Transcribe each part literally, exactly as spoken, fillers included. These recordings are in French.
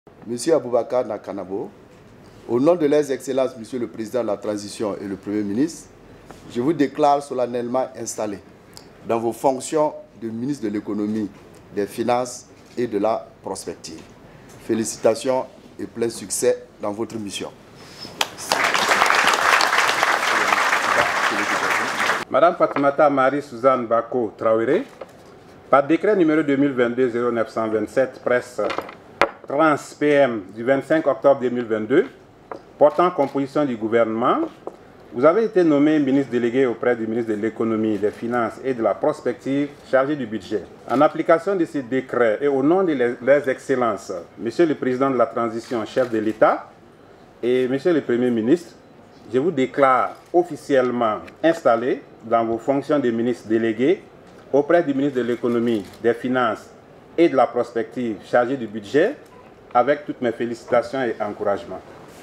Monsieur Aboubakar Nakanabo, au nom de leurs excellences, Monsieur le Président de la Transition et le Premier ministre, je vous déclare solennellement installé dans vos fonctions de ministre de l'Économie, des Finances et de la Prospective. Félicitations et plein succès dans votre mission. Madame Fatoumata Marie-Suzanne Bako Traoré, par décret numéro deux mille vingt-deux zéro neuf cent vingt-sept, presse trans P M du vingt-cinq octobre deux mille vingt-deux, portant composition du gouvernement, vous avez été nommé ministre délégué auprès du ministre de l'Économie, des Finances et de la Prospective, chargé du budget. En application de ces décrets et au nom de leurs excellences, Monsieur le Président de la Transition, chef de l'État, et Monsieur le Premier ministre, je vous déclare officiellement installé dans vos fonctions de ministre délégué auprès du ministre de l'Économie, des Finances et de la Prospective, chargé du budget, avec toutes mes félicitations et encouragements.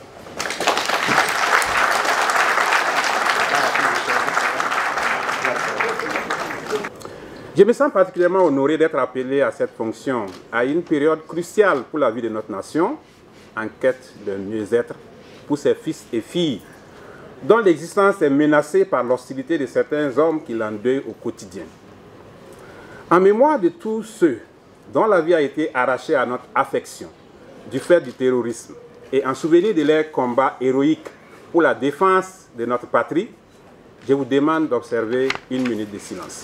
Je me sens particulièrement honoré d'être appelé à cette fonction à une période cruciale pour la vie de notre nation, en quête d'un mieux-être pour ses fils et filles, dont l'existence est menacée par l'hostilité de certains hommes qui l'endeuillent au quotidien. En mémoire de tous ceux dont la vie a été arrachée à notre affection du fait du terrorisme et en souvenir de leurs combats héroïques pour la défense de notre patrie, je vous demande d'observer une minute de silence.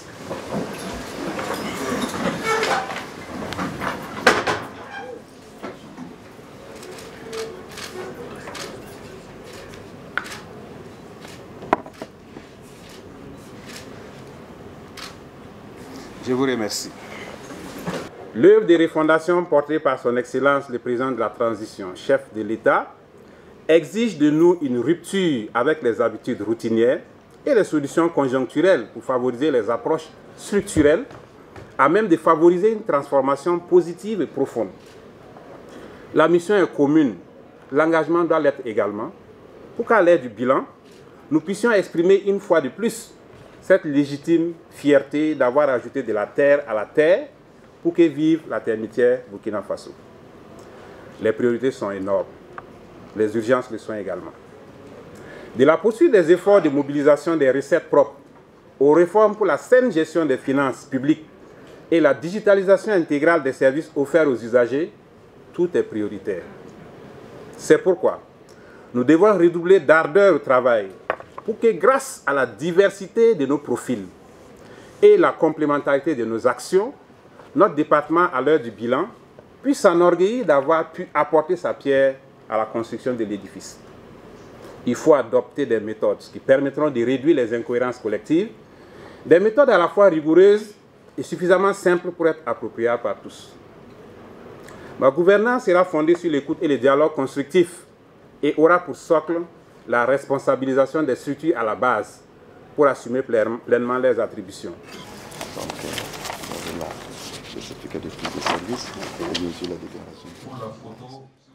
Je vous remercie. L'œuvre de refondation portée par son Excellence le Président de la Transition, chef de l'État, exige de nous une rupture avec les habitudes routinières et les solutions conjoncturelles pour favoriser les approches structurelles à même de favoriser une transformation positive et profonde. La mission est commune, l'engagement doit l'être également, pour qu'à l'ère du bilan, nous puissions exprimer une fois de plus cette légitime fierté d'avoir ajouté de la terre à la terre pour que vive la termitière Burkina Faso. Les priorités sont énormes, les urgences le sont également. De la poursuite des efforts de mobilisation des recettes propres aux réformes pour la saine gestion des finances publiques et la digitalisation intégrale des services offerts aux usagers, tout est prioritaire. C'est pourquoi nous devons redoubler d'ardeur au travail pour que, grâce à la diversité de nos profils et la complémentarité de nos actions, notre département, à l'heure du bilan, puisse s'enorgueillir d'avoir pu apporter sa pierre à la construction de l'édifice. Il faut adopter des méthodes qui permettront de réduire les incohérences collectives, des méthodes à la fois rigoureuses et suffisamment simples pour être appropriables par tous. Ma gouvernance sera fondée sur l'écoute et le dialogue constructif et aura pour socle la responsabilisation des structures à la base pour assumer pleinement leurs attributions. Donc, euh, le certificat de prise de service et bien sûr la déclaration.